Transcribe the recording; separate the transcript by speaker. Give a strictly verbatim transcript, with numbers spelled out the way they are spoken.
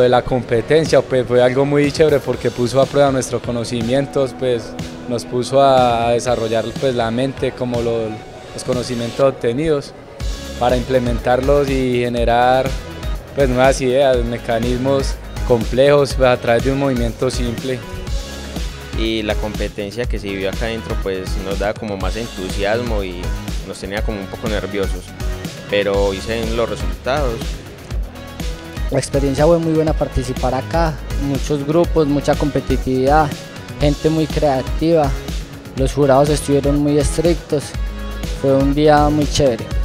Speaker 1: de la competencia pues fue algo muy chévere porque puso a prueba nuestros conocimientos, pues nos puso a desarrollar pues la mente como lo, los conocimientos obtenidos para implementarlos y generar pues nuevas ideas, mecanismos complejos pues, a través de un movimiento simple.
Speaker 2: Y la competencia que se vivió acá adentro pues nos daba como más entusiasmo y nos tenía como un poco nerviosos, pero hoy se ven los resultados.
Speaker 3: La experiencia fue muy buena participar acá, muchos grupos, mucha competitividad, gente muy creativa, los jurados estuvieron muy estrictos, fue un día muy chévere.